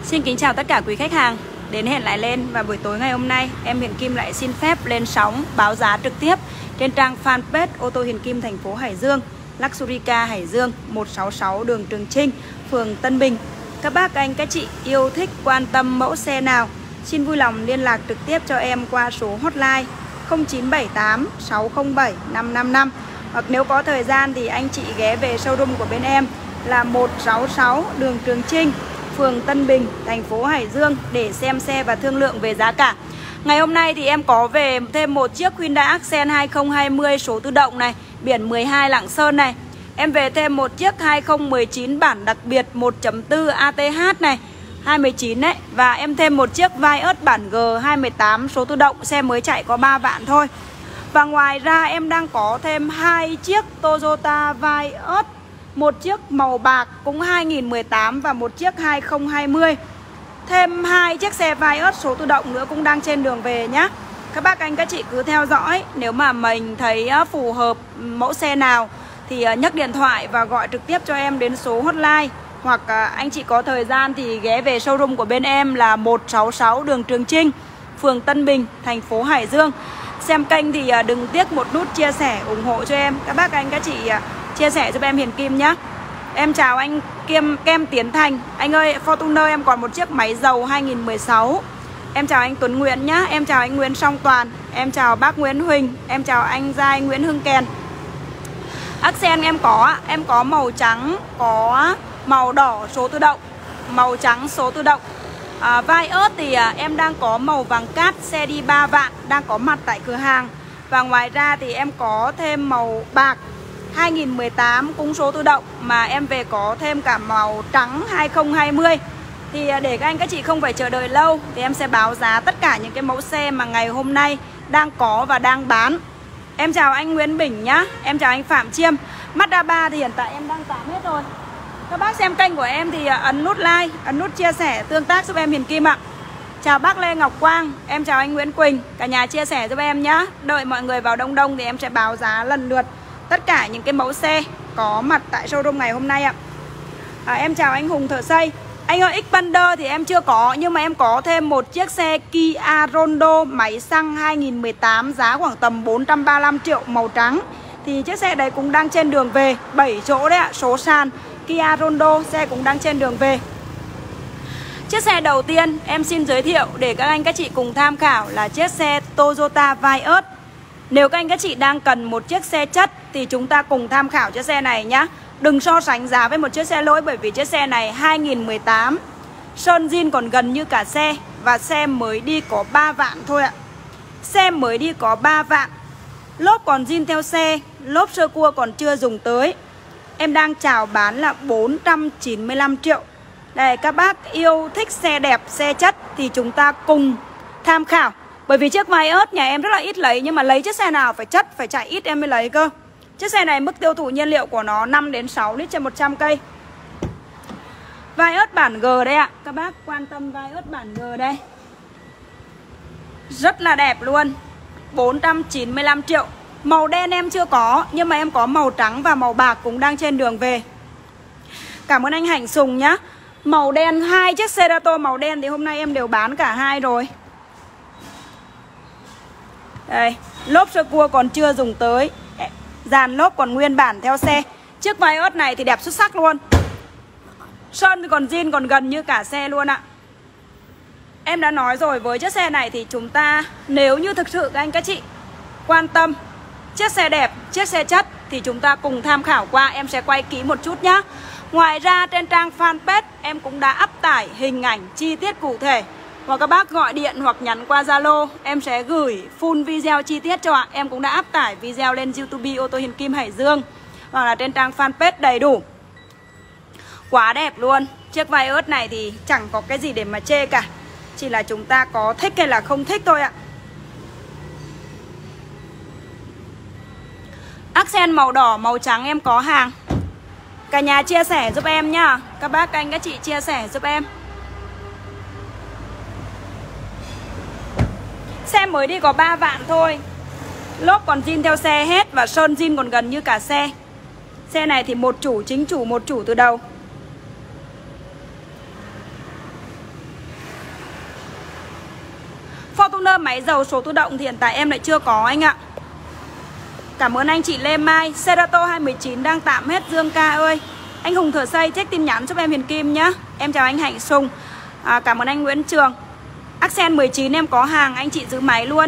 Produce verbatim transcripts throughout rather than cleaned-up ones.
Xin kính chào tất cả quý khách hàng. Đến hẹn lại lên và buổi tối ngày hôm nay em Hiền Kim lại xin phép lên sóng báo giá trực tiếp trên trang fanpage ô tô Hiền Kim thành phố Hải Dương, Luxury Car Hải Dương, một sáu sáu đường Trường Trinh, phường Tân Bình. Các bác anh các chị yêu thích quan tâm mẫu xe nào, xin vui lòng liên lạc trực tiếp cho em qua số hotline không chín bảy tám sáu không bảy năm năm năm. Hoặc nếu có thời gian thì anh chị ghé về showroom của bên em là một sáu sáu đường Trường Trinh, phường Tân Bình, thành phố Hải Dương để xem xe và thương lượng về giá cả. Ngày hôm nay thì em có về thêm một chiếc Hyundai Accent hai không hai không số tự động này, biển mười hai Lạng Sơn này. Em về thêm một chiếc hai không một chín bản đặc biệt một chấm bốn a tê hát này, hai một chín đấy. Và em thêm một chiếc Vios bản G hai một tám số tự động, xe mới chạy có ba vạn thôi. Và ngoài ra em đang có thêm hai chiếc Toyota Vios, một chiếc màu bạc cũng hai nghìn mười tám và một chiếc hai không hai không. Thêm hai chiếc xe Vios số tự động nữa cũng đang trên đường về nhé. Các bác anh các chị cứ theo dõi. Nếu mà mình thấy phù hợp mẫu xe nào thì nhấc điện thoại và gọi trực tiếp cho em đến số hotline. Hoặc anh chị có thời gian thì ghé về showroom của bên em là một sáu sáu đường Trường Trinh, phường Tân Bình, thành phố Hải Dương. Xem kênh thì đừng tiếc một nút chia sẻ ủng hộ cho em. Các bác anh các chị chia sẻ giúp em Hiền Kim nhé. Em chào anh Kim Kem Tiến Thành. Anh ơi, Fortuner em còn một chiếc máy dầu hai nghìn mười sáu. Em chào anh Tuấn Nguyễn nhá. Em chào anh Nguyễn Song Toàn. Em chào bác Nguyễn Huỳnh. Em chào anh Giai Nguyễn Hưng Kèn. Accent em có Em có màu trắng, có màu đỏ số tự động, màu trắng số tự động. à, Vios thì à, em đang có màu vàng cát, xe đi ba vạn, đang có mặt tại cửa hàng. Và ngoài ra thì em có thêm màu bạc hai nghìn mười tám cũng số tự động, mà em về có thêm cả màu trắng hai không hai không. Thì để các anh các chị không phải chờ đợi lâu thì em sẽ báo giá tất cả những cái mẫu xe mà ngày hôm nay đang có và đang bán. Em chào anh Nguyễn Bình nhá. Em chào anh Phạm Chiêm. Mazda ba thì hiện tại em đang giảm hết rồi. Các bác xem kênh của em thì ấn nút like, ấn nút chia sẻ, tương tác giúp em Hiền Kim ạ. Chào bác Lê Ngọc Quang. Em chào anh Nguyễn Quỳnh. Cả nhà chia sẻ giúp em nhá. Đợi mọi người vào đông đông thì em sẽ báo giá lần lượt tất cả những cái mẫu xe có mặt tại showroom ngày hôm nay ạ. à, Em chào anh Hùng Thợ Xây. Anh ơi, Xpander thì em chưa có, nhưng mà em có thêm một chiếc xe Kia Rondo máy xăng hai nghìn mười tám, giá khoảng tầm bốn trăm ba mươi lăm triệu, màu trắng. Thì chiếc xe đấy cũng đang trên đường về, bảy chỗ đấy ạ, số sàn Kia Rondo, xe cũng đang trên đường về. Chiếc xe đầu tiên em xin giới thiệu để các anh các chị cùng tham khảo là chiếc xe Toyota Vios. Nếu các anh các chị đang cần một chiếc xe chất thì chúng ta cùng tham khảo chiếc xe này nhá. Đừng so sánh giá với một chiếc xe lỗi, bởi vì chiếc xe này hai nghìn mười tám, sơn zin còn gần như cả xe. Và xe mới đi có ba vạn thôi ạ. Xe mới đi có ba vạn. Lốp còn zin theo xe, lốp sơ cua còn chưa dùng tới. Em đang chào bán là bốn trăm chín mươi lăm triệu. Đây, các bác yêu thích xe đẹp, xe chất thì chúng ta cùng tham khảo. Bởi vì chiếc Vios nhà em rất là ít lấy, nhưng mà lấy chiếc xe nào phải chất, phải chạy ít em mới lấy cơ. Chiếc xe này mức tiêu thụ nhiên liệu của nó năm đến sáu lít trên một trăm cây. Vios bản G đây ạ. Các bác quan tâm Vios bản G đây. Rất là đẹp luôn. bốn trăm chín mươi lăm triệu. Màu đen em chưa có, nhưng mà em có màu trắng và màu bạc cũng đang trên đường về. Cảm ơn anh Hành Sùng nhá. Màu đen, hai chiếc Cerato màu đen thì hôm nay em đều bán cả hai rồi. Đây, lốp sơ cua còn chưa dùng tới, dàn lốp còn nguyên bản theo xe. Chiếc Vios này thì đẹp xuất sắc luôn. Sơn thì còn zin còn gần như cả xe luôn ạ. Em đã nói rồi, với chiếc xe này thì chúng ta, nếu như thực sự các anh các chị quan tâm chiếc xe đẹp, chiếc xe chất thì chúng ta cùng tham khảo qua. Em sẽ quay kỹ một chút nhá. Ngoài ra trên trang fanpage em cũng đã up tải hình ảnh chi tiết cụ thể. Hoặc các bác gọi điện hoặc nhắn qua Zalo, em sẽ gửi full video chi tiết cho ạ. Em cũng đã up tải video lên YouTube ô tô Hiền Kim Hải Dương, hoặc là trên trang fanpage đầy đủ. Quá đẹp luôn. Chiếc Vios này thì chẳng có cái gì để mà chê cả, chỉ là chúng ta có thích hay là không thích thôi ạ. Accent màu đỏ, màu trắng em có hàng. Cả nhà chia sẻ giúp em nhá. Các bác, các anh, các chị chia sẻ giúp em. Xe mới đi có ba vạn thôi. Lốp còn zin theo xe hết và sơn zin còn gần như cả xe. Xe này thì một chủ, chính chủ, một chủ từ đầu. máy dầu số tự động thì hiện tại em lại chưa có anh ạ. Cảm ơn anh chị Lê Mai. Cerato hai một chín đang tạm hết Dương ca ơi. Anh Hùng Thở Xây check tin nhắn giúp em Hiền Kim nhá. Em chào anh Hạnh Sùng. à, Cảm ơn anh Nguyễn Trường. Accent mười chín em có hàng, anh chị giữ máy luôn.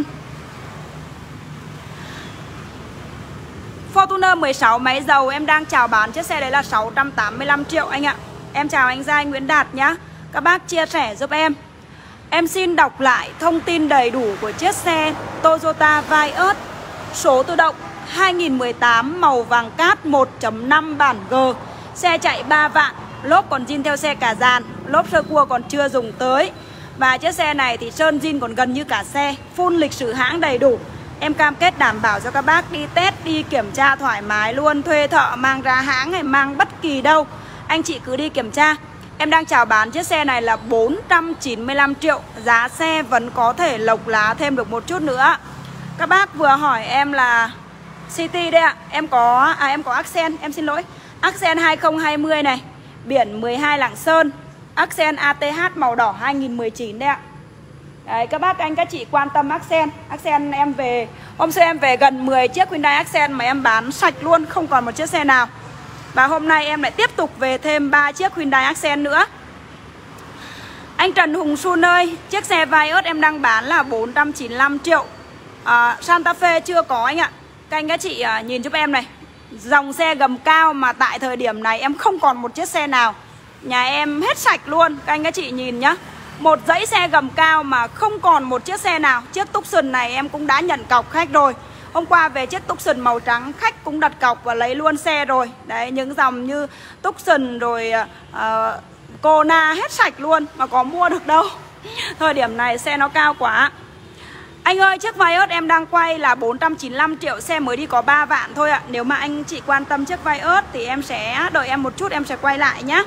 Fortuner mười sáu máy dầu em đang chào bán chiếc xe đấy là sáu trăm tám mươi lăm triệu anh ạ. Em chào anh Giai Nguyễn Đạt nhá. Các bác chia sẻ giúp em. Em xin đọc lại thông tin đầy đủ của chiếc xe Toyota Vios số tự động hai nghìn mười tám màu vàng cát một chấm năm bản G. Xe chạy ba vạn, lốp còn zin theo xe cả dàn, lốp sơ cua còn chưa dùng tới. Và chiếc xe này thì sơn zin còn gần như cả xe, full lịch sử hãng đầy đủ. Em cam kết đảm bảo cho các bác đi test, đi kiểm tra thoải mái luôn. Thuê thợ mang ra hãng hay mang bất kỳ đâu, anh chị cứ đi kiểm tra. Em đang chào bán chiếc xe này là bốn trăm chín mươi lăm triệu. Giá xe vẫn có thể lộc lá thêm được một chút nữa. Các bác vừa hỏi em là City đây ạ. Em có, à em có Accent, em xin lỗi. Accent hai không hai không này, biển mười hai Lạng Sơn. Accent a tê hát màu đỏ hai nghìn mười chín đây ạ. Đấy, các bác anh các chị quan tâm Accent. Accent em về, hôm xưa em về gần mười chiếc Hyundai Accent mà em bán sạch luôn, không còn một chiếc xe nào. Và hôm nay em lại tiếp tục về thêm ba chiếc Hyundai Accent nữa. Anh Trần Hùng Xuân ơi, chiếc xe Vios em đang bán là bốn trăm chín mươi lăm triệu. à, Santa Fe chưa có anh ạ. Các anh các chị à, nhìn giúp em này. Dòng xe gầm cao mà tại thời điểm này em không còn một chiếc xe nào. Nhà em hết sạch luôn. Các anh các chị nhìn nhá. Một dãy xe gầm cao mà không còn một chiếc xe nào. Chiếc Tucson này em cũng đã nhận cọc khách rồi. Hôm qua về chiếc Tucson màu trắng khách cũng đặt cọc và lấy luôn xe rồi. Đấy, những dòng như Tucson rồi uh, Kona hết sạch luôn mà có mua được đâu. Thời điểm này xe nó cao quá. Anh ơi, chiếc Vios em đang quay là bốn trăm chín mươi lăm triệu, xe mới đi có ba vạn thôi ạ. Nếu mà anh chị quan tâm chiếc Vios thì em sẽ đợi em một chút, em sẽ quay lại nhé.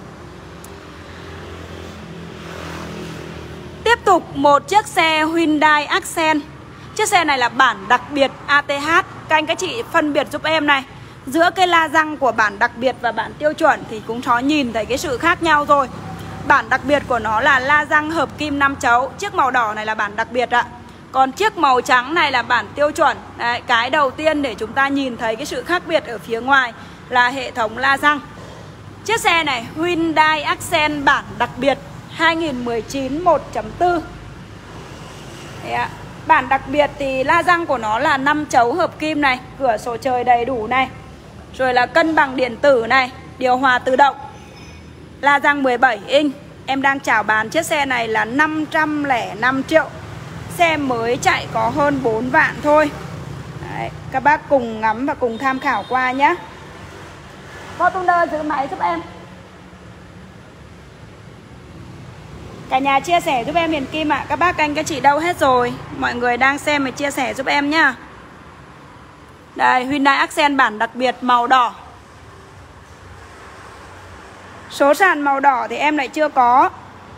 Tiếp tục một chiếc xe Hyundai Accent. Chiếc xe này là bản đặc biệt a tê hát. Các anh các chị phân biệt giúp em này. Giữa cái la răng của bản đặc biệt và bản tiêu chuẩn thì cũng có nhìn thấy cái sự khác nhau rồi. Bản đặc biệt của nó là la răng hợp kim năm chấu. Chiếc màu đỏ này là bản đặc biệt ạ. Còn chiếc màu trắng này là bản tiêu chuẩn. Đấy, cái đầu tiên để chúng ta nhìn thấy cái sự khác biệt ở phía ngoài là hệ thống la răng. Chiếc xe này Hyundai Accent bản đặc biệt hai nghìn mười chín một chấm bốn. Bản đặc biệt thì la răng của nó là năm chấu hợp kim này, cửa sổ trời đầy đủ này, rồi là cân bằng điện tử này, điều hòa tự động, la răng mười bảy inch. Em đang chào bán chiếc xe này là năm trăm lẻ năm triệu. Xe mới chạy có hơn bốn vạn thôi. Đấy, các bác cùng ngắm và cùng tham khảo qua nhé. Fortuner giữ máy giúp em. Cả nhà chia sẻ giúp em Hiền Kim ạ. à. Các bác anh các chị đâu hết rồi? Mọi người đang xem và chia sẻ giúp em nhá. Đây, Hyundai Accent bản đặc biệt màu đỏ. Số sàn màu đỏ thì em lại chưa có.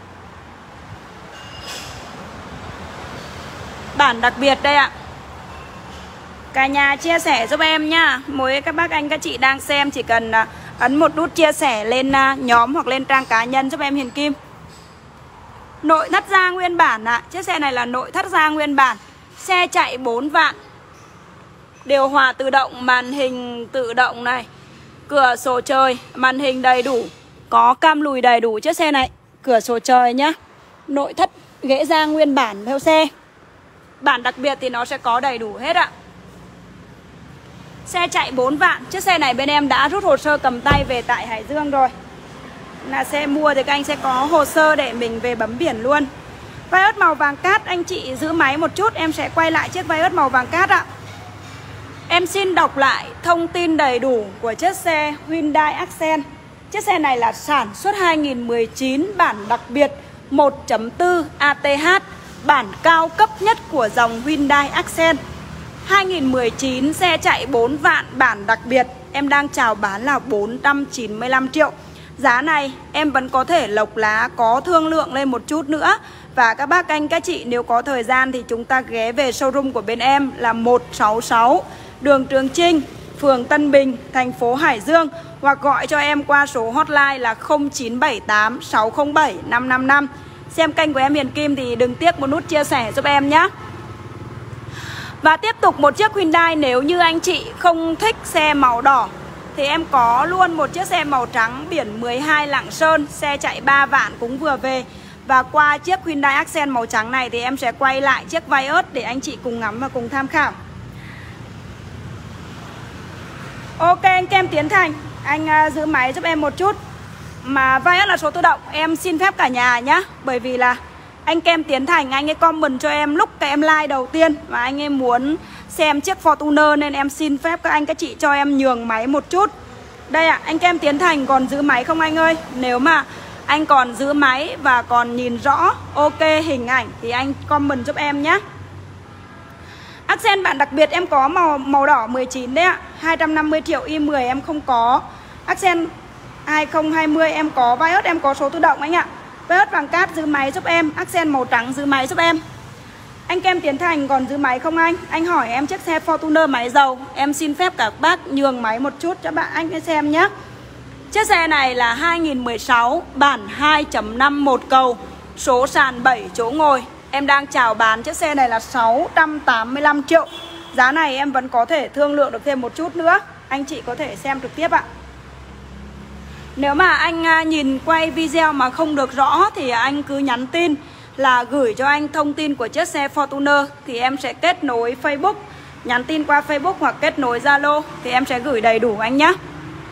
Bản đặc biệt đây ạ. Cả nhà chia sẻ giúp em nhá. Mỗi các bác anh các chị đang xem chỉ cần ấn một nút chia sẻ lên nhóm hoặc lên trang cá nhân giúp em Hiền Kim. Nội thất da nguyên bản ạ. à. Chiếc xe này là nội thất da nguyên bản. Xe chạy bốn vạn. Điều hòa tự động, màn hình tự động này, cửa sổ trời, màn hình đầy đủ, có cam lùi đầy đủ chiếc xe này. Cửa sổ trời nhá. Nội thất ghế da nguyên bản theo xe. Bản đặc biệt thì nó sẽ có đầy đủ hết ạ. Xe chạy bốn vạn. Chiếc xe này bên em đã rút hồ sơ cầm tay về tại Hải Dương rồi. Là xe mua thì các anh sẽ có hồ sơ để mình về bấm biển luôn. Vios màu vàng cát, anh chị giữ máy một chút, em sẽ quay lại chiếc Vios màu vàng cát ạ. Em xin đọc lại thông tin đầy đủ của chiếc xe Hyundai Accent. Chiếc xe này là sản xuất hai nghìn mười chín, bản đặc biệt một chấm bốn a tê hát, bản cao cấp nhất của dòng Hyundai Accent. hai nghìn mười chín, xe chạy bốn vạn, bản đặc biệt. Em đang chào bán là bốn trăm chín mươi lăm triệu. Giá này em vẫn có thể lộc lá, có thương lượng lên một chút nữa. Và các bác anh các chị nếu có thời gian thì chúng ta ghé về showroom của bên em là một sáu sáu đường Trường Chinh, phường Tân Bình, thành phố Hải Dương. Hoặc gọi cho em qua số hotline là không chín bảy tám sáu không bảy năm năm năm. Xem kênh của em Hiền Kim thì đừng tiếc một nút chia sẻ giúp em nhé. Và tiếp tục một chiếc Hyundai, nếu như anh chị không thích xe màu đỏ thì em có luôn một chiếc xe màu trắng biển mười hai Lạng Sơn, xe chạy ba vạn cũng vừa về. Và qua chiếc Hyundai Accent màu trắng này thì em sẽ quay lại chiếc Vios để anh chị cùng ngắm và cùng tham khảo. Ok anh Kem Tiến Thành, anh uh, giữ máy giúp em một chút. Mà Vios là số tự động, em xin phép cả nhà nhá. Bởi vì là anh Kem Tiến Thành, anh ấy comment cho em lúc cái em like đầu tiên và anh ấy muốn xem chiếc Fortuner, nên em xin phép các anh các chị cho em nhường máy một chút. Đây ạ, à, anh Kem Tiến Thành còn giữ máy không anh ơi? Nếu mà anh còn giữ máy và còn nhìn rõ ok hình ảnh thì anh comment giúp em nhé. Accent bản đặc biệt em có màu màu đỏ mười chín đấy ạ, hai trăm năm mươi triệu i mười em không có. Accent hai không hai không em có. Vios em có số tự động anh ạ. Vios vàng cát giữ máy giúp em. Accent màu trắng giữ máy giúp em. Anh Kem Tiến Thành còn giữ máy không anh? Anh hỏi em chiếc xe Fortuner máy dầu. Em xin phép các bác nhường máy một chút cho bạn anh xem nhé. Chiếc xe này là hai nghìn mười sáu, bản hai chấm năm một cầu, số sàn bảy chỗ ngồi. Em đang chào bán chiếc xe này là sáu trăm tám mươi lăm triệu. Giá này em vẫn có thể thương lượng được thêm một chút nữa. Anh chị có thể xem trực tiếp ạ. Nếu mà anh nhìn quay video mà không được rõ thì anh cứ nhắn tin là gửi cho anh thông tin của chiếc xe Fortuner. Thì em sẽ kết nối Facebook, nhắn tin qua Facebook hoặc kết nối Zalo thì em sẽ gửi đầy đủ anh nhé.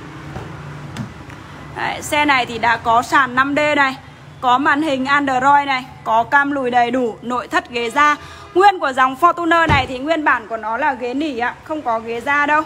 Đấy, xe này thì đã có sàn năm D này, có màn hình Android này, có cam lùi đầy đủ, nội thất ghế da. Nguyên của dòng Fortuner này thì nguyên bản của nó là ghế nỉ ạ, không có ghế da đâu.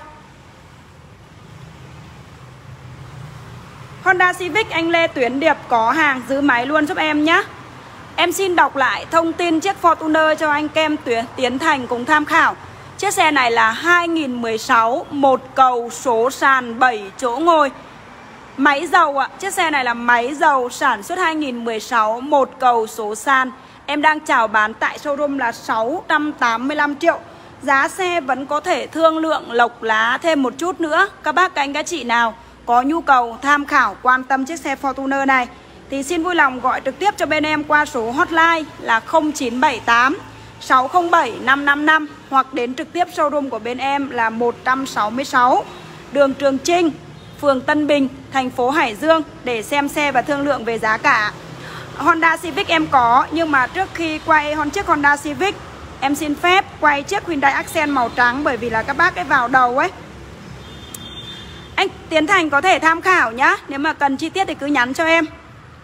Honda Civic anh Lê Tuyến Điệp có hàng, giữ máy luôn giúp em nhé. Em xin đọc lại thông tin chiếc Fortuner cho anh Kem Tiến Thành cùng tham khảo. Chiếc xe này là hai nghìn mười sáu, một cầu, số sàn bảy chỗ ngồi. Máy dầu ạ, chiếc xe này là máy dầu sản xuất hai nghìn mười sáu, một cầu, số sàn. Em đang chào bán tại showroom là sáu trăm tám mươi lăm triệu. Giá xe vẫn có thể thương lượng lộc lá thêm một chút nữa. Các bác các anh các chị nào có nhu cầu tham khảo quan tâm chiếc xe Fortuner này thì xin vui lòng gọi trực tiếp cho bên em qua số hotline là không chín bảy tám sáu không bảy năm năm năm hoặc đến trực tiếp showroom của bên em là một trăm sáu mươi sáu đường Trường Trinh, phường Tân Bình, thành phố Hải Dương để xem xe và thương lượng về giá cả. Honda Civic em có, nhưng mà trước khi quay chiếc Honda Civic em xin phép quay chiếc Hyundai Accent màu trắng, bởi vì là các bác cái vào đầu ấy. Anh Tiến Thành có thể tham khảo nhá, nếu mà cần chi tiết thì cứ nhắn cho em.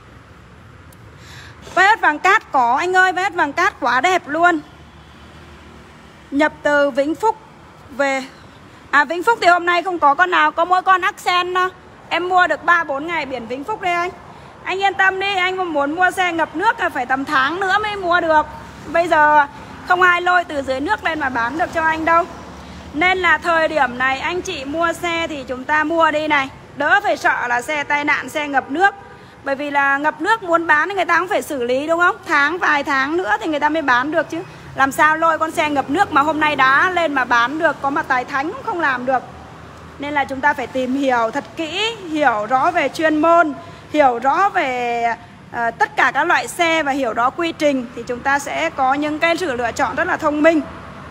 Vios vàng cát có anh ơi, Vios vàng cát quá đẹp luôn. Nhập từ Vĩnh Phúc về. À Vĩnh Phúc thì hôm nay không có con nào, có mỗi con Accent đó. Em mua được ba bốn ngày biển Vĩnh Phúc đây anh. Anh yên tâm đi, anh muốn mua xe ngập nước là phải tầm tháng nữa mới mua được. Bây giờ không ai lôi từ dưới nước lên mà bán được cho anh đâu. Nên là thời điểm này anh chị mua xe thì chúng ta mua đi này, đỡ phải sợ là xe tai nạn, xe ngập nước. Bởi vì là ngập nước muốn bán thì người ta cũng phải xử lý đúng không? Tháng vài tháng nữa thì người ta mới bán được chứ. Làm sao lôi con xe ngập nước mà hôm nay đá lên mà bán được, có mà tài thánh cũng không làm được. Nên là chúng ta phải tìm hiểu thật kỹ, hiểu rõ về chuyên môn, hiểu rõ về uh, tất cả các loại xe và hiểu rõ quy trình thì chúng ta sẽ có những cái sự lựa chọn rất là thông minh.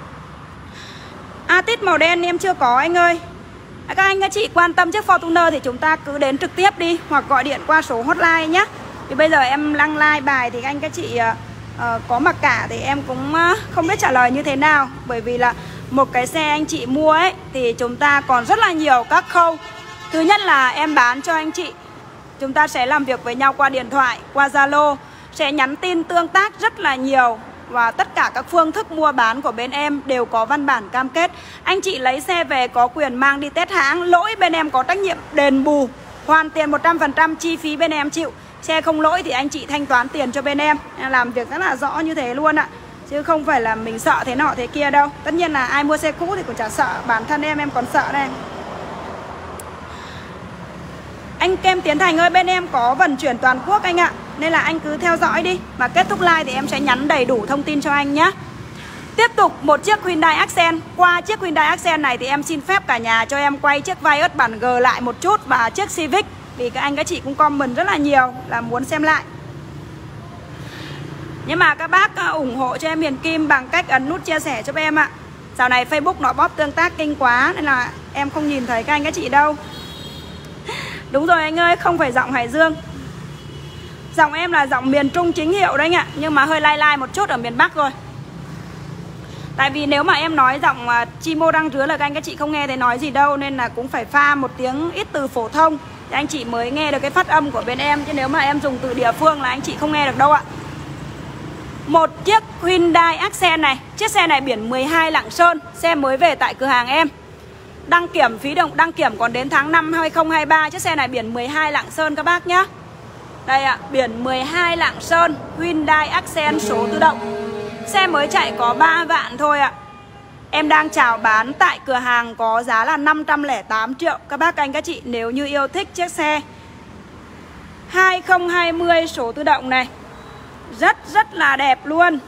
Atit màu đen em chưa có anh ơi. Các anh các chị quan tâm chiếc Fortuner thì chúng ta cứ đến trực tiếp đi hoặc gọi điện qua số hotline nhé. Thì bây giờ em đăng like bài thì anh các chị uh, uh, có mặc cả thì em cũng uh, không biết trả lời như thế nào. Bởi vì là một cái xe anh chị mua ấy thì chúng ta còn rất là nhiều các khâu. Thứ nhất là em bán cho anh chị, chúng ta sẽ làm việc với nhau qua điện thoại, qua Zalo, sẽ nhắn tin tương tác rất là nhiều. Và tất cả các phương thức mua bán của bên em đều có văn bản cam kết. Anh chị lấy xe về có quyền mang đi test hãng, lỗi bên em có trách nhiệm đền bù, hoàn tiền một trăm phần trăm chi phí bên em chịu. Xe không lỗi thì anh chị thanh toán tiền cho bên em. Làm việc rất là rõ như thế luôn ạ. Chứ không phải là mình sợ thế nọ thế kia đâu. Tất nhiên là ai mua xe cũ thì cũng chả sợ, bản thân em em còn sợ đây. Anh Kem Tiến Thành ơi, bên em có vận chuyển toàn quốc anh ạ. Nên là anh cứ theo dõi đi. Và kết thúc like thì em sẽ nhắn đầy đủ thông tin cho anh nhé. Tiếp tục một chiếc Hyundai Accent. Qua chiếc Hyundai Accent này thì em xin phép cả nhà cho em quay chiếc Vios bản G lại một chút. Và chiếc Civic, vì các anh các chị cũng comment rất là nhiều là muốn xem lại. Nhưng mà các bác ủng hộ cho em Hiền Kim bằng cách ấn nút chia sẻ cho em ạ. Dạo này Facebook nó bóp tương tác kinh quá nên là em không nhìn thấy các anh các chị đâu. Đúng rồi anh ơi, không phải giọng Hải Dương. Giọng em là giọng miền Trung chính hiệu đấy anh ạ, nhưng mà hơi lai lai một chút ở miền Bắc rồi. Tại vì nếu mà em nói giọng uh, chi mô răng rứa là các anh các chị không nghe thấy nói gì đâu, nên là cũng phải pha một tiếng ít từ phổ thông thì anh chị mới nghe được cái phát âm của bên em. Chứ nếu mà em dùng từ địa phương là anh chị không nghe được đâu ạ. Một chiếc Hyundai Accent này, chiếc xe này biển mười hai Lạng Sơn, xe mới về tại cửa hàng em. Đăng kiểm phí đồng đăng kiểm còn đến tháng năm hai không hai ba. Chiếc xe này biển mười hai Lạng Sơn các bác nhá. Đây ạ, biển mười hai Lạng Sơn, Hyundai Accent số tự động. Xe mới chạy có ba vạn thôi ạ. Em đang chào bán tại cửa hàng có giá là năm trăm lẻ tám triệu. Các bác anh các chị nếu như yêu thích chiếc xe hai không hai không số tự động này, rất rất là đẹp luôn.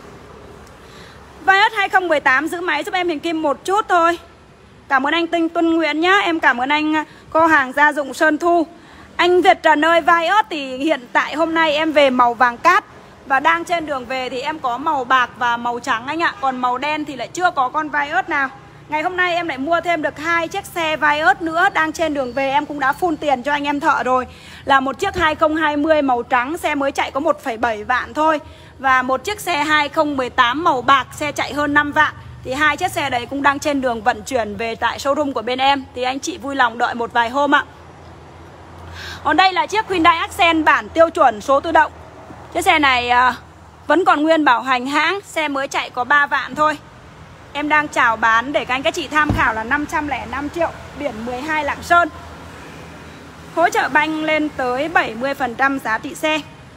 Vios hai không một tám giữ máy giúp em Hiền Kim một chút thôi. Cảm ơn anh Tinh Tuân Nguyễn nhá. Em cảm ơn anh cô hàng gia dụng Sơn Thu. Anh Việt Trần ơi, Vios thì hiện tại hôm nay em về màu vàng cát, và đang trên đường về thì em có màu bạc và màu trắng anh ạ. Còn màu đen thì lại chưa có con Vios nào. Ngày hôm nay em lại mua thêm được hai chiếc xe Vios nữa. Đang trên đường về em cũng đã full tiền cho anh em thợ rồi. Là một chiếc hai không hai không màu trắng, xe mới chạy có một phẩy bảy vạn thôi. Và một chiếc xe hai không một tám màu bạc, xe chạy hơn năm vạn. Thì hai chiếc xe đấy cũng đang trên đường vận chuyển về tại showroom của bên em. Thì anh chị vui lòng đợi một vài hôm ạ. Còn đây là chiếc Hyundai Accent bản tiêu chuẩn số tự động. Chiếc xe này uh, vẫn còn nguyên bảo hành hãng, xe mới chạy có ba vạn thôi. Em đang chào bán để các anh các chị tham khảo là năm trăm lẻ năm triệu, biển mười hai Lạng Sơn. Hỗ trợ banh lên tới bảy mươi phần trăm giá trị xe.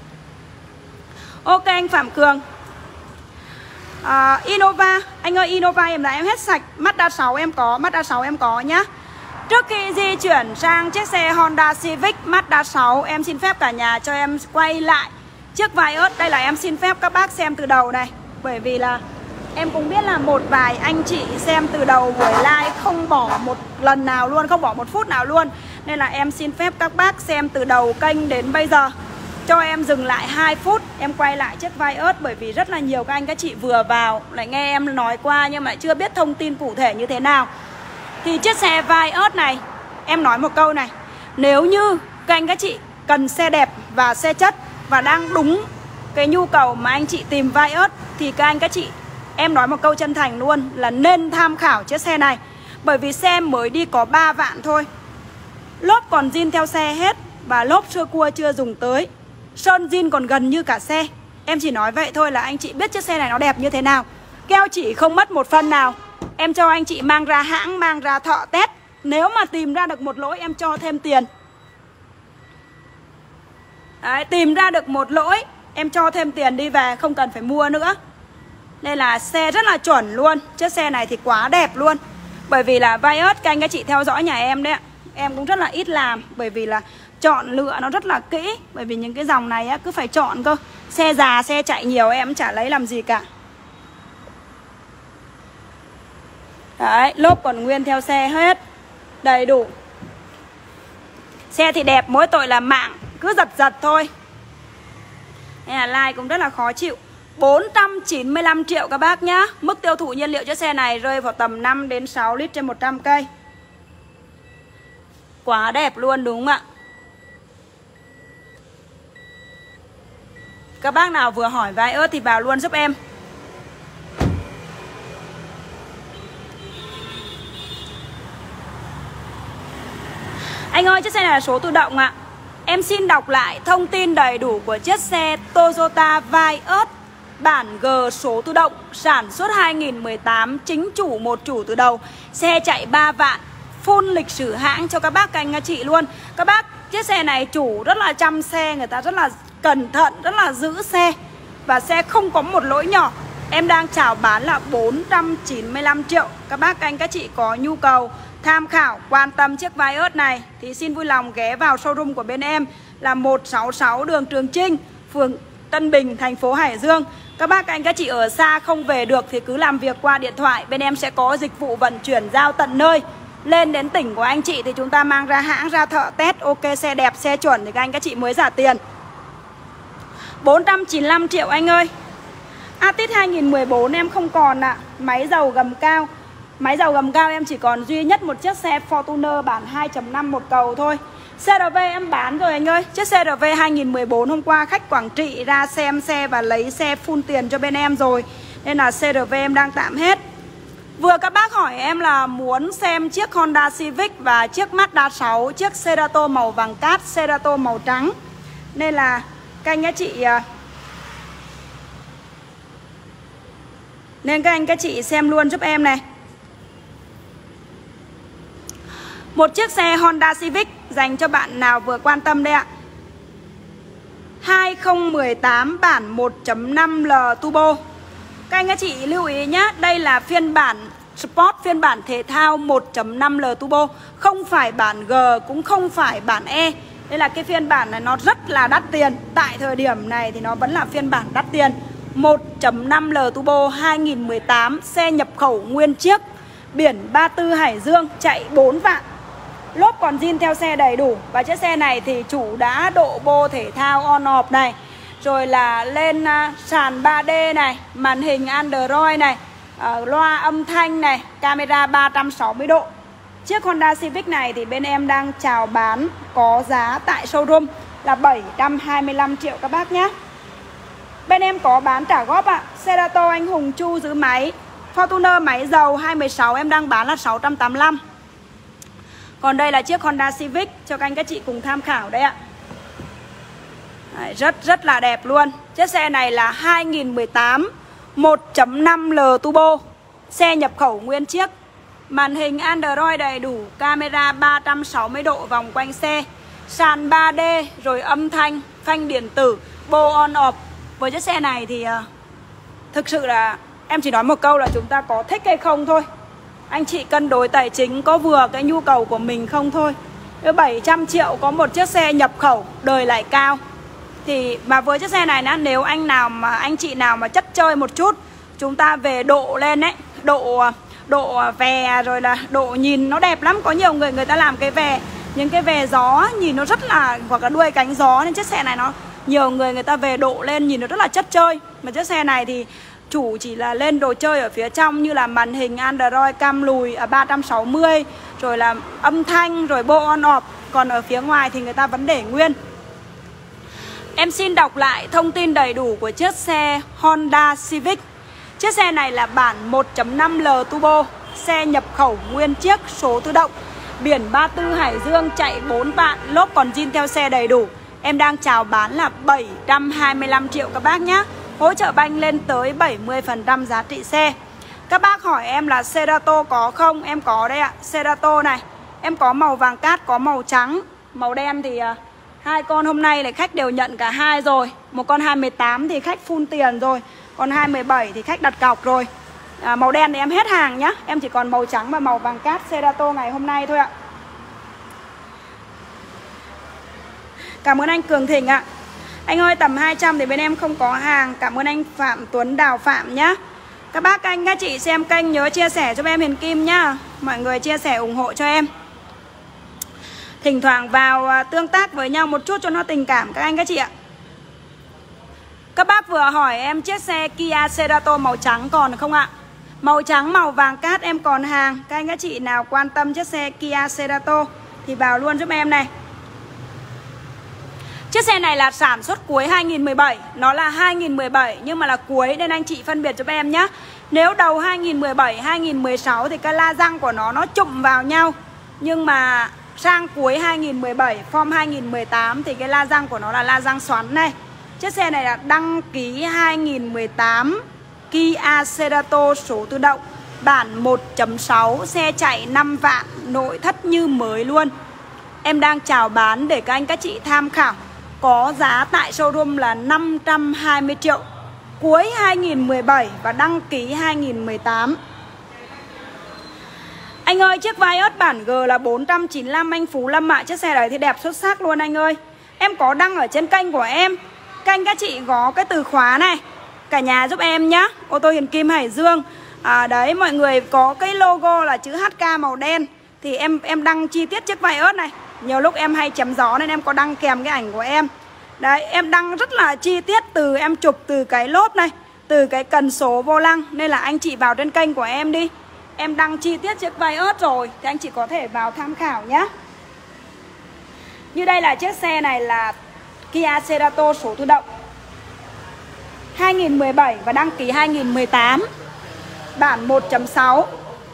Ok anh Phạm Cường. uh, Innova, anh ơi Innova em là em hết sạch. Mazda sáu em có, Mazda sáu em có nhá. Trước khi di chuyển sang chiếc xe Honda Civic Mazda sáu, em xin phép cả nhà cho em quay lại chiếc Vios. Đây là em xin phép các bác xem từ đầu này. Bởi vì là em cũng biết là một vài anh chị xem từ đầu buổi live không bỏ một lần nào luôn, không bỏ một phút nào luôn. Nên là em xin phép các bác xem từ đầu kênh đến bây giờ. Cho em dừng lại hai phút, em quay lại chiếc Vios. Bởi vì rất là nhiều các anh các chị vừa vào lại nghe em nói qua nhưng mà chưa biết thông tin cụ thể như thế nào. Thì chiếc xe Vios này, em nói một câu này, nếu như các anh các chị cần xe đẹp và xe chất và đang đúng cái nhu cầu mà anh chị tìm Vios, thì các anh các chị, em nói một câu chân thành luôn là nên tham khảo chiếc xe này. Bởi vì xe mới đi có ba vạn thôi, lốp còn zin theo xe hết, và lốp sơ cua chưa dùng tới, sơn zin còn gần như cả xe. Em chỉ nói vậy thôi là anh chị biết chiếc xe này nó đẹp như thế nào. Keo chỉ không mất một phân nào. Em cho anh chị mang ra hãng, mang ra thợ test. Nếu mà tìm ra được một lỗi em cho thêm tiền. Đấy, tìm ra được một lỗi em cho thêm tiền đi về, không cần phải mua nữa. Nên là xe rất là chuẩn luôn. Chiếc xe này thì quá đẹp luôn. Bởi vì là Vios, các anh các chị theo dõi nhà em đấy ạ, em cũng rất là ít làm. Bởi vì là chọn lựa nó rất là kỹ. Bởi vì những cái dòng này á, cứ phải chọn cơ. Xe già, xe chạy nhiều em chả lấy làm gì cả. Đấy, lốp còn nguyên theo xe hết, đầy đủ. Xe thì đẹp, mỗi tội là mạng cứ giật giật thôi. Nên là like cũng rất là khó chịu. Bốn trăm chín mươi lăm triệu các bác nhá. Mức tiêu thụ nhiên liệu cho xe này rơi vào tầm năm đến sáu lít trên một trăm cây. Quá đẹp luôn đúng không ạ? Các bác nào vừa hỏi Vios thì vào luôn giúp em. Anh ơi, chiếc xe này là số tự động ạ. Em xin đọc lại thông tin đầy đủ của chiếc xe Toyota Vios bản G số tự động, sản xuất hai nghìn mười tám, chính chủ một chủ từ đầu. Xe chạy ba vạn, full lịch sử hãng cho các bác các anh các chị luôn. Các bác, chiếc xe này chủ rất là chăm xe, người ta rất là cẩn thận, rất là giữ xe. Và xe không có một lỗi nhỏ. Em đang chào bán là bốn trăm chín mươi lăm triệu. Các bác các anh các chị có nhu cầu tham khảo, quan tâm chiếc Vios này thì xin vui lòng ghé vào showroom của bên em là một sáu sáu đường Trường Trinh, phường Tân Bình, thành phố Hải Dương. Các bác anh các chị ở xa không về được thì cứ làm việc qua điện thoại, bên em sẽ có dịch vụ vận chuyển giao tận nơi. Lên đến tỉnh của anh chị thì chúng ta mang ra hãng, ra thợ test, ok xe đẹp, xe chuẩn thì các anh các chị mới trả tiền. Bốn trăm chín mươi lăm triệu anh ơi. Atit hai nghìn mười bốn em không còn ạ. à. Máy dầu gầm cao. Máy dầu gầm cao em chỉ còn duy nhất một chiếc xe Fortuner bản hai chấm năm một cầu thôi. xê rờ vê em bán rồi anh ơi. Chiếc xê rờ vê hai nghìn mười bốn hôm qua khách Quảng Trị ra xem xe và lấy xe full tiền cho bên em rồi. Nên là xê rờ vê em đang tạm hết. Vừa các bác hỏi em là muốn xem chiếc Honda Civic và chiếc Mazda sáu, chiếc Cerato màu vàng cát, Cerato màu trắng. Nên là các anh các chị Nên các anh các chị xem luôn giúp em này. Một chiếc xe Honda Civic dành cho bạn nào vừa quan tâm đây ạ. hai không một tám bản một chấm năm L Turbo. Các anh các chị lưu ý nhé, đây là phiên bản Sport, phiên bản thể thao một chấm năm L Turbo. Không phải bản G, cũng không phải bản E. Đây là cái phiên bản này nó rất là đắt tiền. Tại thời điểm này thì nó vẫn là phiên bản đắt tiền. một chấm năm L Turbo hai nghìn mười tám, xe nhập khẩu nguyên chiếc, biển ba mươi tư Hải Dương, chạy bốn vạn. Lốp còn zin theo xe đầy đủ. Và chiếc xe này thì chủ đã độ bô thể thao on off này, rồi là lên uh, sàn ba D này, màn hình Android này, uh, loa âm thanh này, camera ba trăm sáu mươi độ. Chiếc Honda Civic này thì bên em đang chào bán có giá tại showroom là bảy trăm hai mươi lăm triệu các bác nhé. Bên em có bán trả góp ạ. à. Cerato anh Hùng Chu giữ máy. Fortuner máy dầu hai mười sáu em đang bán là sáu trăm tám mươi lăm. Còn đây là chiếc Honda Civic cho các anh các chị cùng tham khảo đấy ạ. Đấy, rất rất là đẹp luôn. Chiếc xe này là hai nghìn mười tám, một chấm năm L Turbo, xe nhập khẩu nguyên chiếc, màn hình Android đầy đủ, camera ba trăm sáu mươi độ vòng quanh xe, sàn ba D, rồi âm thanh, phanh điện tử, bô on off. Với chiếc xe này thì uh, thực sự là em chỉ nói một câu là chúng ta có thích hay không thôi. Anh chị cân đối tài chính có vừa cái nhu cầu của mình không thôi. bảy trăm triệu có một chiếc xe nhập khẩu, đời lại cao. Thì mà với chiếc xe này nữa, nếu anh nào mà anh chị nào mà chất chơi một chút, chúng ta về độ lên ấy, độ độ vè rồi là độ nhìn nó đẹp lắm. Có nhiều người người ta làm cái vè, những cái vè gió nhìn nó rất là, hoặc là đuôi cánh gió, nên chiếc xe này nó nhiều người người ta về độ lên nhìn nó rất là chất chơi. Mà chiếc xe này thì chủ chỉ là lên đồ chơi ở phía trong như là màn hình Android, cam lùi à, ba trăm sáu mươi, rồi là âm thanh, rồi bô on off. Còn ở phía ngoài thì người ta vẫn để nguyên. Em xin đọc lại thông tin đầy đủ của chiếc xe Honda Civic. Chiếc xe này là bản một chấm năm L Turbo, xe nhập khẩu nguyên chiếc, số tự động, biển ba mươi tư Hải Dương, chạy bốn vạn, lốp còn zin theo xe đầy đủ. Em đang chào bán là bảy trăm hai mươi lăm triệu các bác nhé. Hỗ trợ banh lên tới bảy mươi phần trăm giá trị xe. Các bác hỏi em là Cerato có không? Em có đây ạ. Cerato này em có màu vàng cát, có màu trắng, màu đen thì uh, hai con hôm nay là khách đều nhận cả hai rồi. Một con hai mười tám thì khách full tiền rồi, còn hai mười bảy thì khách đặt cọc rồi. à, Màu đen thì em hết hàng nhá. Em chỉ còn màu trắng và màu vàng cát Cerato ngày hôm nay thôi ạ. Cảm ơn anh Cường Thịnh ạ. Anh ơi, tầm hai trăm thì bên em không có hàng. Cảm ơn anh Phạm Tuấn Đào Phạm nhá. Các bác, anh, các chị xem kênh nhớ chia sẻ cho em Hiền Kim nhá. Mọi người chia sẻ ủng hộ cho em. Thỉnh thoảng vào tương tác với nhau một chút cho nó tình cảm các anh các chị ạ. Các bác vừa hỏi em chiếc xe Kia Cerato màu trắng còn không ạ? Màu trắng, màu vàng cát em còn hàng. Các anh các chị nào quan tâm chiếc xe Kia Cerato thì vào luôn giúp em này. Chiếc xe này là sản xuất cuối hai nghìn mười bảy. Nó là hai nghìn mười bảy nhưng mà là cuối nên anh chị phân biệt giúp em nhé. Nếu đầu hai nghìn mười bảy, hai nghìn mười sáu thì cái la răng của nó nó chụm vào nhau. Nhưng mà sang cuối hai nghìn mười bảy, form hai nghìn mười tám thì cái la răng của nó là la răng xoắn này. Chiếc xe này là đăng ký hai nghìn mười tám, Kia Cerato số tự động, bản một chấm sáu, xe chạy năm vạn, nội thất như mới luôn. Em đang chào bán để các anh các chị tham khảo. Có giá tại showroom là năm trăm hai mươi triệu, cuối hai nghìn mười bảy và đăng ký hai nghìn mười tám. Anh ơi, chiếc Vios bản G là bốn trăm chín mươi lăm anh Phú Lâm ạ. à. Chiếc xe đấy thì đẹp xuất sắc luôn anh ơi. Em có đăng ở trên kênh của em. Kênh các chị có cái từ khóa này, cả nhà giúp em nhá, ô tô Hiền Kim Hải Dương. à, Đấy, mọi người có cái logo là chữ hát ca màu đen. Thì em em đăng chi tiết chiếc Vios này. Nhiều lúc em hay chém gió nên em có đăng kèm cái ảnh của em. Đấy, em đăng rất là chi tiết, từ em chụp từ cái lốp này, từ cái cần số vô lăng. Nên là anh chị vào trên kênh của em đi, em đăng chi tiết chiếc Vios rồi, thì anh chị có thể vào tham khảo nhé. Như đây là chiếc xe này là Kia Cerato số tự động hai nghìn mười bảy và đăng ký hai nghìn mười tám, bản một chấm sáu.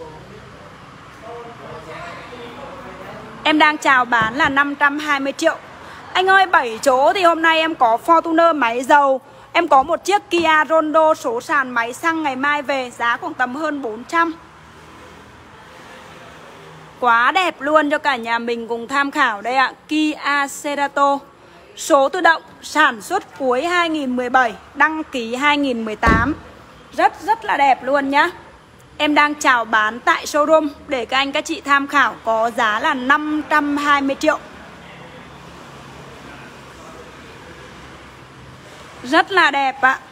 Em đang chào bán là năm trăm hai mươi triệu. Anh ơi, bảy chỗ thì hôm nay em có Fortuner máy dầu, em có một chiếc Kia Rondo số sàn máy xăng ngày mai về, giá khoảng tầm hơn bốn trăm. Quá đẹp luôn cho cả nhà mình cùng tham khảo đây ạ. Kia Cerato số tự động, sản xuất cuối hai nghìn mười bảy, đăng ký hai nghìn mười tám. Rất rất là đẹp luôn nhá. Em đang chào bán tại showroom để các anh các chị tham khảo, có giá là năm trăm hai mươi triệu. Rất là đẹp ạ.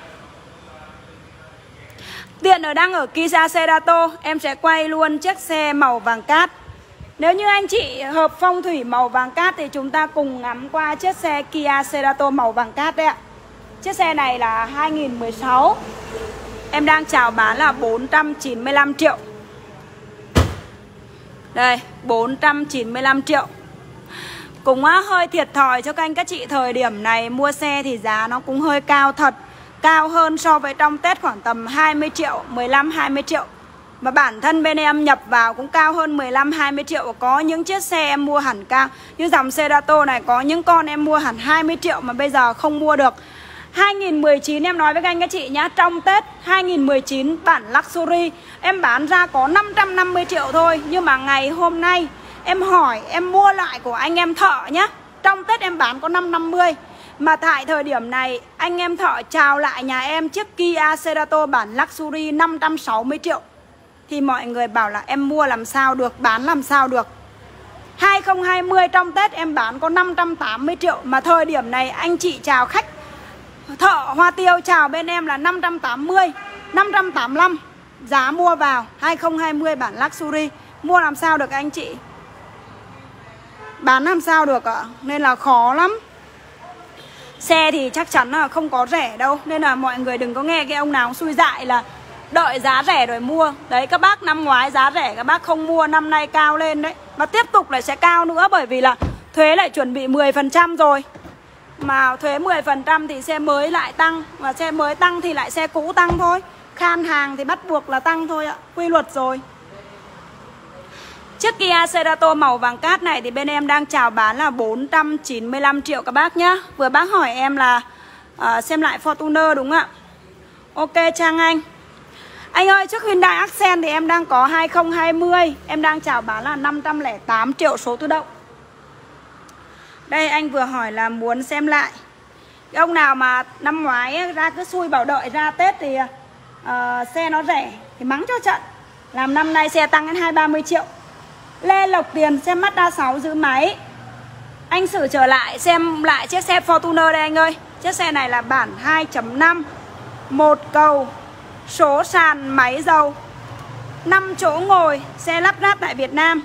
Tiện ở đang ở Kia Cerato, em sẽ quay luôn chiếc xe màu vàng cát. Nếu như anh chị hợp phong thủy màu vàng cát thì chúng ta cùng ngắm qua chiếc xe Kia Cerato màu vàng cát đấy ạ. Chiếc xe này là hai nghìn mười sáu. Em đang chào bán là bốn trăm chín mươi lăm triệu. Đây, bốn trăm chín mươi lăm triệu. Cũng á, hơi thiệt thòi cho các anh các chị thời điểm này mua xe thì giá nó cũng hơi cao thật. Cao hơn so với trong Tết khoảng tầm hai mươi triệu, mười lăm hai mươi triệu. Mà bản thân bên em nhập vào cũng cao hơn mười lăm hai mươi triệu. Có những chiếc xe em mua hẳn cao, như dòng Cerato này, có những con em mua hẳn hai mươi triệu mà bây giờ không mua được. Hai nghìn mười chín em nói với các anh các chị nhá, trong Tết hai nghìn mười chín bản Luxury em bán ra có năm trăm năm mươi triệu thôi. Nhưng mà ngày hôm nay em hỏi, em mua lại của anh em thợ nhá, trong Tết em bán có năm trăm năm mươi. Mà tại thời điểm này anh em thợ chào lại nhà em chiếc Kia Cerato bản Luxury năm trăm sáu mươi triệu. Thì mọi người bảo là em mua làm sao được, bán làm sao được. Hai nghìn hai mươi trong Tết em bán có năm trăm tám mươi triệu. Mà thời điểm này anh chị chào khách thợ Hoa Tiêu chào bên em là năm trăm tám mươi, năm trăm tám mươi lăm. Giá mua vào hai nghìn hai mươi bản Luxury. Mua làm sao được anh chị, bán làm sao được ạ. Nên là khó lắm. Xe thì chắc chắn là không có rẻ đâu. Nên là mọi người đừng có nghe cái ông nào xui dại là đợi giá rẻ rồi mua. Đấy, các bác năm ngoái giá rẻ các bác không mua, năm nay cao lên đấy. Và tiếp tục lại sẽ cao nữa, bởi vì là thuế lại chuẩn bị mười phần trăm rồi. Mà thuế mười phần trăm thì xe mới lại tăng. Và xe mới tăng thì lại xe cũ tăng thôi. Khan hàng thì bắt buộc là tăng thôi ạ, quy luật rồi. Chiếc Kia Cerato màu vàng cát này thì bên em đang chào bán là bốn trăm chín mươi lăm triệu các bác nhá. Vừa bác hỏi em là uh, xem lại Fortuner đúng không ạ? Ok Trang Anh. Anh ơi, chiếc Hyundai Accent thì em đang có hai nghìn hai mươi, em đang chào bán là năm trăm lẻ tám triệu số tự động. Đây anh vừa hỏi là muốn xem lại. Cái ông nào mà năm ngoái ra cứ xui bảo đợi ra Tết thì uh, xe nó rẻ thì mắng cho trận. Làm năm nay xe tăng đến hai ba mươi triệu. Lê Lộc Tiền xem Mazda sáu giữ máy. Anh Sử trở lại xem lại chiếc xe Fortuner đây anh ơi. Chiếc xe này là bản hai chấm năm, một cầu, số sàn máy dầu, năm chỗ ngồi, xe lắp ráp tại Việt Nam.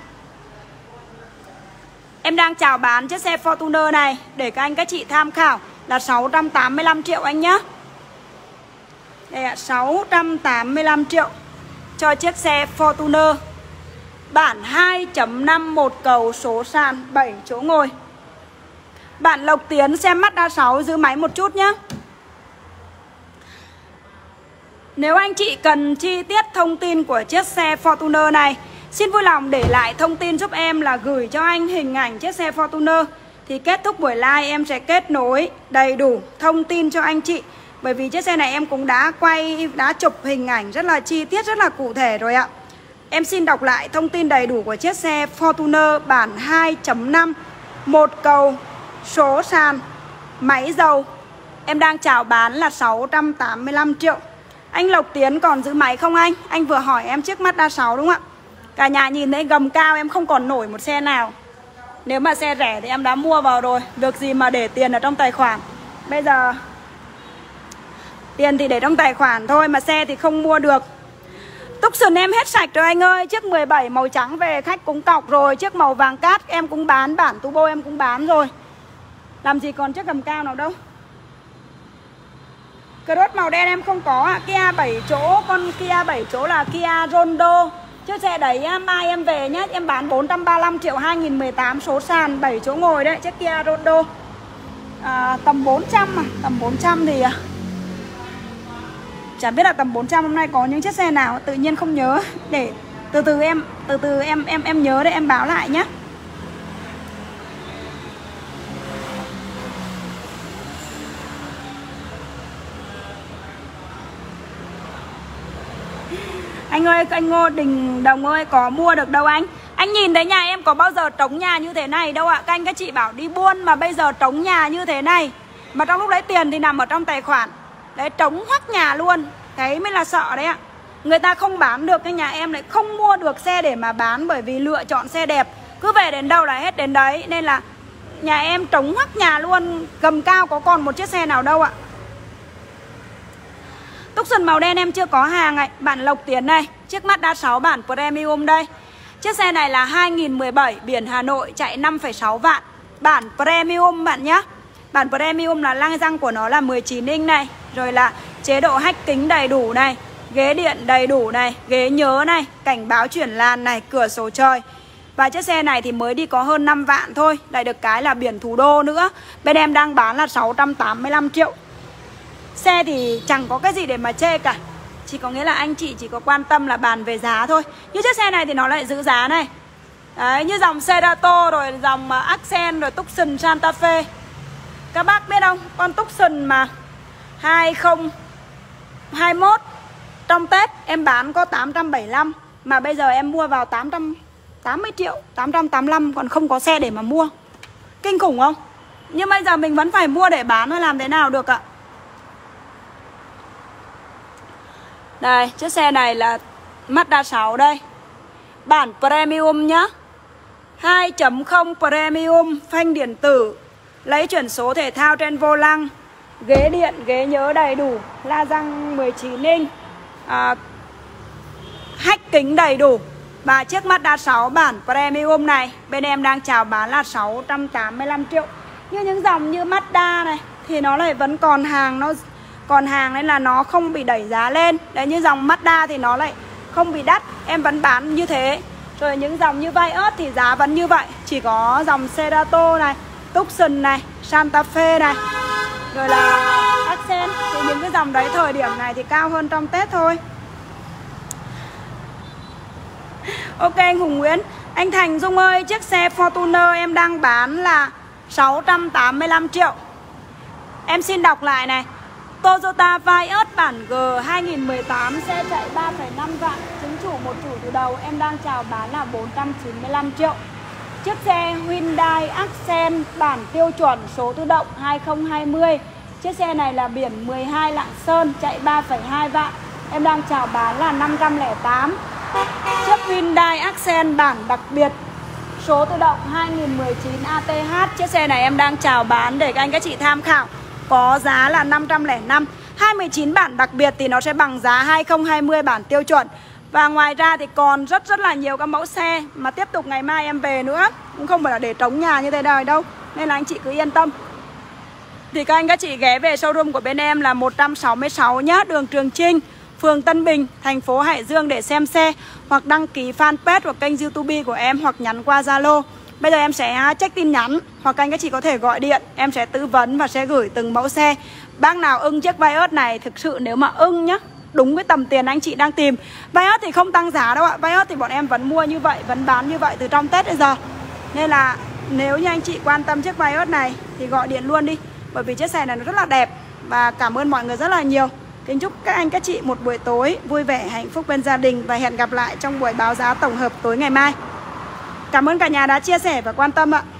Em đang chào bán chiếc xe Fortuner này để các anh các chị tham khảo là sáu trăm tám mươi lăm triệu anh nhé. Đây ạ, sáu trăm tám mươi lăm triệu cho chiếc xe Fortuner bản hai chấm năm, một cầu, số sàn, bảy chỗ ngồi. Bạn Lộc Tiến xem Mazda sáu giữ máy một chút nhé. Nếu anh chị cần chi tiết thông tin của chiếc xe Fortuner này, xin vui lòng để lại thông tin giúp em là gửi cho anh hình ảnh chiếc xe Fortuner. Thì kết thúc buổi live em sẽ kết nối đầy đủ thông tin cho anh chị. Bởi vì chiếc xe này em cũng đã quay, đã chụp hình ảnh rất là chi tiết, rất là cụ thể rồi ạ. Em xin đọc lại thông tin đầy đủ của chiếc xe Fortuner bản hai chấm năm, một cầu, số sàn, máy dầu. Em đang chào bán là sáu trăm tám mươi lăm triệu. Anh Lộc Tiến còn giữ máy không anh? Anh vừa hỏi em chiếc Mazda sáu đúng không ạ? Cả nhà nhìn thấy gầm cao em không còn nổi một xe nào. Nếu mà xe rẻ thì em đã mua vào rồi. Việc gì mà để tiền ở trong tài khoản. Bây giờ tiền thì để trong tài khoản thôi, mà xe thì không mua được. Tucson em hết sạch rồi anh ơi. Chiếc mười bảy màu trắng về khách cũng cọc rồi. Chiếc màu vàng cát em cũng bán, bản turbo em cũng bán rồi. Làm gì còn chiếc gầm cao nào đâu. Ok Cross màu đen em không có ạ. Kia bảy chỗ, con Kia bảy chỗ là Kia Rondo. Chiếc xe đấy mai em về nhé. Em bán bốn trăm ba mươi lăm triệu hai nghìn mười tám số sàn, bảy chỗ ngồi đấy. Chiếc Kia Rondo à, tầm bốn trăm mà. Tầm bốn trăm thì chả biết là tầm bốn trăm hôm nay có những chiếc xe nào, tự nhiên không nhớ. Để từ từ em từ từ em em em nhớ để em báo lại nhé. Anh ơi, anh Ngô Đình Đồng ơi, có mua được đâu anh. Anh nhìn thấy nhà em có bao giờ trống nhà như thế này đâu ạ. Các anh các chị bảo đi buôn mà bây giờ trống nhà như thế này. Mà trong lúc đấy tiền thì nằm ở trong tài khoản. Đấy, trống hoắc nhà luôn. Thế mới là sợ đấy ạ. Người ta không bán được, cái nhà em lại không mua được xe để mà bán. Bởi vì lựa chọn xe đẹp, cứ về đến đâu là hết đến đấy. Nên là nhà em trống hoắc nhà luôn. Gầm cao có còn một chiếc xe nào đâu ạ. Tucson màu đen em chưa có hàng ạ. Bản Lộc Tiến này, chiếc Mazda sáu bản Premium đây. Chiếc xe này là hai nghìn mười bảy, biển Hà Nội, chạy năm phẩy sáu vạn. Bản Premium bạn nhé. Bản Premium là lăng răng của nó là mười chín inch này. Rồi là chế độ hách kính đầy đủ này, ghế điện đầy đủ này, ghế nhớ này, cảnh báo chuyển làn này, cửa sổ trời. Và chiếc xe này thì mới đi có hơn năm vạn thôi. Lại được cái là biển thủ đô nữa. Bên em đang bán là sáu trăm tám mươi lăm triệu. Xe thì chẳng có cái gì để mà chê cả. Chỉ có nghĩa là anh chị chỉ có quan tâm là bàn về giá thôi. Như chiếc xe này thì nó lại giữ giá này. Đấy, như dòng Cerato rồi dòng Accent rồi Tucson Santa Fe. Các bác biết không, con Tucson mà hai không hai mốt trong Tết em bán có tám trăm bảy mươi lăm. Mà bây giờ em mua vào tám trăm tám mươi triệu, tám trăm tám mươi lăm, còn không có xe để mà mua. Kinh khủng không? Nhưng bây giờ mình vẫn phải mua để bán thôi, làm thế nào được ạ. Đây, chiếc xe này là Mazda sáu đây. Bản Premium nhá. hai chấm không Premium, phanh điện tử, lấy chuyển số thể thao trên vô lăng, ghế điện, ghế nhớ đầy đủ, la răng mười chín inch, à, hách kính đầy đủ. Và chiếc Mazda sáu bản Premium này bên em đang chào bán là sáu trăm tám mươi lăm triệu. Như những dòng như Mazda này thì nó lại vẫn còn hàng, nó còn hàng nên là nó không bị đẩy giá lên. Đấy, như dòng Mazda thì nó lại không bị đắt, em vẫn bán như thế. Rồi những dòng như Vios thì giá vẫn như vậy. Chỉ có dòng Cerato này, Tucson này, Santa Fe này, rồi là Accent. Thì những cái dòng đấy thời điểm này thì cao hơn trong Tết thôi. Ok anh Hùng Nguyễn. Anh Thành Dung ơi, chiếc xe Fortuner em đang bán là sáu trăm tám mươi lăm triệu. Em xin đọc lại này. Toyota Vios bản G hai nghìn mười tám, xe chạy ba phẩy năm vạn, chính chủ một chủ từ đầu, em đang chào bán là bốn trăm chín mươi lăm triệu. Chiếc xe Hyundai Accent bản tiêu chuẩn, số tự động hai không hai không. Chiếc xe này là biển mười hai Lạng Sơn, chạy ba phẩy hai vạn, em đang chào bán là năm trăm lẻ tám. Chiếc Hyundai Accent bản đặc biệt, số tự động hai nghìn mười chín A T H. Chiếc xe này em đang chào bán để các anh các chị tham khảo, có giá là năm trăm lẻ năm. Hai mươi chín bản đặc biệt thì nó sẽ bằng giá hai không hai không bản tiêu chuẩn. Và ngoài ra thì còn rất rất là nhiều các mẫu xe mà tiếp tục ngày mai em về nữa. Cũng không phải là để trống nhà như thế này đâu. Nên là anh chị cứ yên tâm. Thì các anh các chị ghé về showroom của bên em là một trăm sáu mươi sáu nhá, đường Trường Chinh, phường Tân Bình, thành phố Hải Dương để xem xe. Hoặc đăng ký fanpage hoặc kênh YouTube của em, hoặc nhắn qua Zalo. Bây giờ em sẽ check tin nhắn, hoặc anh các chị có thể gọi điện, em sẽ tư vấn và sẽ gửi từng mẫu xe. Bác nào ưng chiếc Vios này, thực sự nếu mà ưng nhá, đúng với tầm tiền anh chị đang tìm. Vios thì không tăng giá đâu ạ. Vios thì bọn em vẫn mua như vậy, vẫn bán như vậy từ trong Tết đến giờ. Nên là nếu như anh chị quan tâm chiếc Vios này thì gọi điện luôn đi. Bởi vì chiếc xe này nó rất là đẹp. Và cảm ơn mọi người rất là nhiều. Kính chúc các anh các chị một buổi tối vui vẻ, hạnh phúc bên gia đình. Và hẹn gặp lại trong buổi báo giá tổng hợp tối ngày mai. Cảm ơn cả nhà đã chia sẻ và quan tâm ạ.